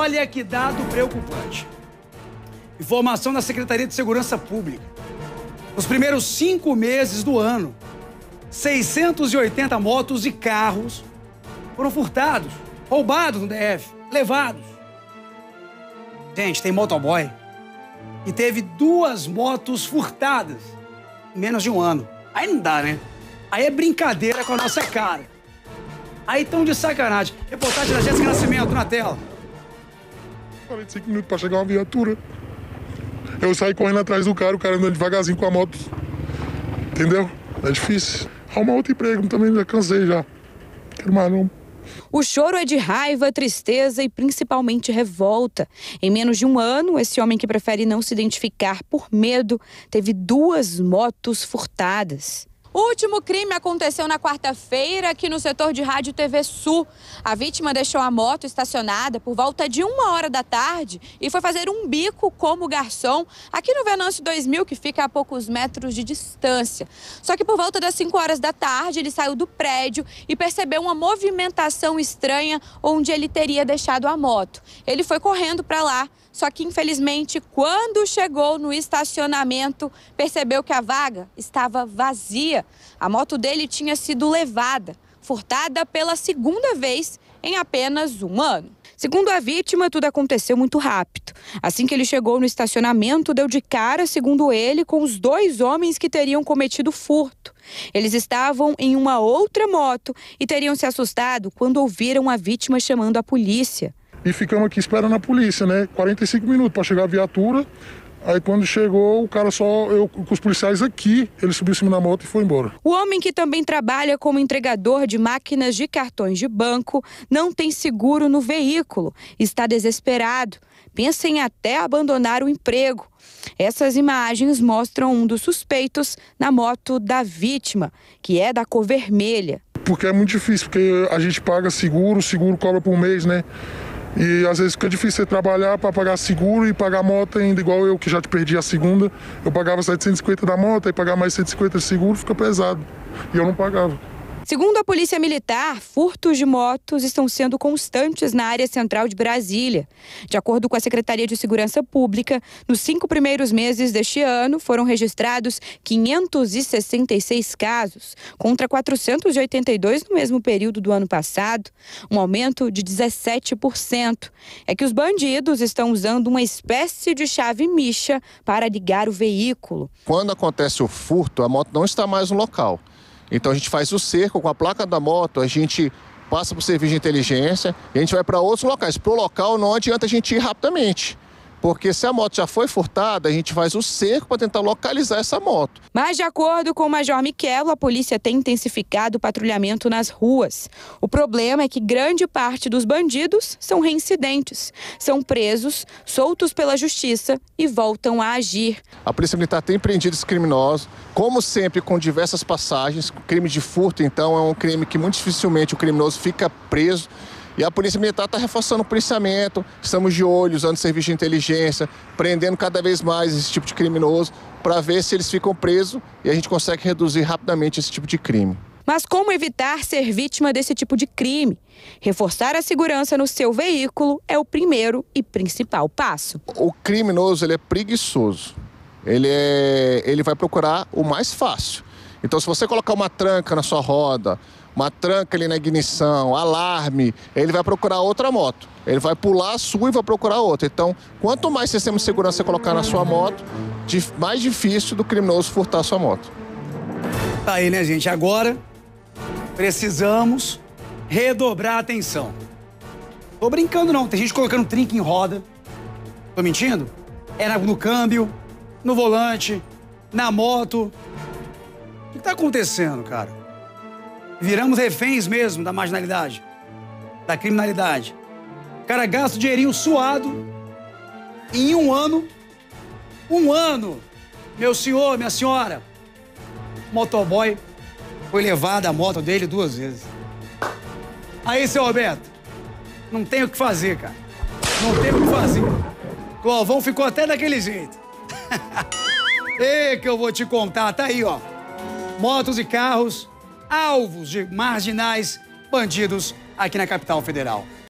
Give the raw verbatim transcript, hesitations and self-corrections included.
Olha que dado preocupante. Informação da Secretaria de Segurança Pública. Nos primeiros cinco meses do ano, seiscentas e oitenta motos e carros foram furtados, roubados no D F, levados. Gente, tem motoboy que teve duas motos furtadas em menos de um ano. Aí não dá, né? Aí é brincadeira com a nossa cara. Aí tão de sacanagem. Reportagem da Jéssica Nascimento na tela. quarenta e cinco minutos para chegar uma viatura. Eu saí correndo atrás do cara, o cara andando devagarzinho com a moto. Entendeu? É difícil. Arrumar outro emprego também, já cansei já. Quero mais não. O choro é de raiva, tristeza e principalmente revolta. Em menos de um ano, esse homem que prefere não se identificar por medo teve duas motos furtadas. O último crime aconteceu na quarta-feira aqui no setor de Rádio T V Sul. A vítima deixou a moto estacionada por volta de uma hora da tarde e foi fazer um bico como garçom aqui no Venâncio dois mil, que fica a poucos metros de distância. Só que por volta das cinco horas da tarde ele saiu do prédio e percebeu uma movimentação estranha onde ele teria deixado a moto. Ele foi correndo para lá. Só que, infelizmente, quando chegou no estacionamento, percebeu que a vaga estava vazia. A moto dele tinha sido levada, furtada pela segunda vez em apenas um ano. Segundo a vítima, tudo aconteceu muito rápido. Assim que ele chegou no estacionamento, deu de cara, segundo ele, com os dois homens que teriam cometido furto. Eles estavam em uma outra moto e teriam se assustado quando ouviram a vítima chamando a polícia. E ficamos aqui esperando a polícia, né? quarenta e cinco minutos para chegar a viatura. Aí quando chegou, o cara só, eu com os policiais aqui, ele subiu em cima da moto e foi embora. O homem, que também trabalha como entregador de máquinas de cartões de banco, não tem seguro no veículo. Está desesperado. Pensa em até abandonar o emprego. Essas imagens mostram um dos suspeitos na moto da vítima, que é da cor vermelha. Porque é muito difícil, porque a gente paga seguro, o seguro cobra por mês, né? E às vezes fica difícil você trabalhar para pagar seguro e pagar moto ainda, igual eu que já te perdi a segunda. Eu pagava setecentos e cinquenta da moto e pagar mais cento e cinquenta de seguro fica pesado. E eu não pagava. Segundo a Polícia Militar, furtos de motos estão sendo constantes na área central de Brasília. De acordo com a Secretaria de Segurança Pública, nos cinco primeiros meses deste ano foram registrados quinhentos e sessenta e seis casos, contra quatrocentos e oitenta e dois no mesmo período do ano passado, um aumento de dezessete por cento. É que os bandidos estão usando uma espécie de chave micha para ligar o veículo. Quando acontece o furto, a moto não está mais no local. Então a gente faz o cerco com a placa da moto, a gente passa para o serviço de inteligência e a gente vai para outros locais. Para o local não adianta a gente ir rapidamente, porque se a moto já foi furtada, a gente faz o cerco para tentar localizar essa moto. Mas, de acordo com o Major Miquelo, a polícia tem intensificado o patrulhamento nas ruas. O problema é que grande parte dos bandidos são reincidentes. São presos, soltos pela justiça e voltam a agir. A Polícia Militar tem prendido esses criminosos, como sempre, com diversas passagens. O crime de furto, então, é um crime que muito dificilmente o criminoso fica preso. E a Polícia Militar está reforçando o policiamento, estamos de olho, usando serviço de inteligência, prendendo cada vez mais esse tipo de criminoso, para ver se eles ficam presos e a gente consegue reduzir rapidamente esse tipo de crime. Mas como evitar ser vítima desse tipo de crime? Reforçar a segurança no seu veículo é o primeiro e principal passo. O criminoso, ele é preguiçoso, ele, é, ele vai procurar o mais fácil. Então, se você colocar uma tranca na sua roda, uma tranca ali na ignição, alarme, ele vai procurar outra moto. Ele vai pular a sua e vai procurar outra. Então, quanto mais sistema de segurança você colocar na sua moto, mais difícil do criminoso furtar a sua moto. Tá aí, né, gente? Agora, precisamos redobrar a atenção. Tô brincando, não. Tem gente colocando trinca em roda. Tô mentindo? É no câmbio, no volante, na moto. O que tá acontecendo, cara? Viramos reféns mesmo da marginalidade, da criminalidade. O cara gasta o dinheirinho suado e em um ano, um ano, meu senhor, minha senhora, o motoboy foi levado a moto dele duas vezes. Aí, seu Roberto, não tem o que fazer, cara. Não tem o que fazer. Clovão ficou até daquele jeito. Ei, que eu vou te contar, tá aí, ó. Motos e carros alvos de marginais bandidos aqui na capital federal.